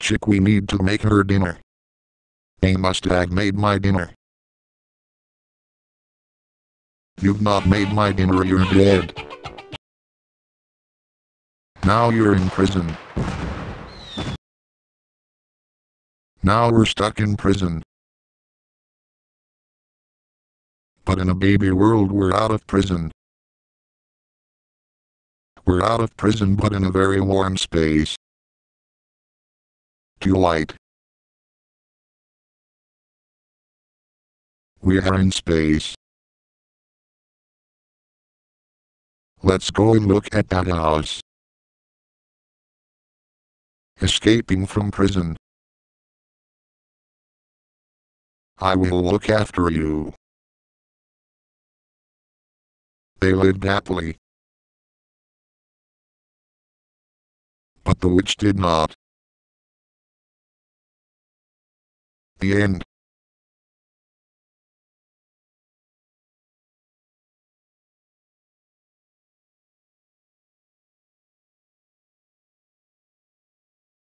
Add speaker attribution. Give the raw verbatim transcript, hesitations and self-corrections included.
Speaker 1: chick we need to make her dinner. A Mustang made my dinner. You've not made my dinner, you're dead. Now you're in prison. Now we're stuck in prison. But in a baby world we're out of prison. We're out of prison but in a very warm space. Too light. We are in space. Let's go and look at that house. Escaping from prison. I will look after you. They lived happily. But the witch did not. The end.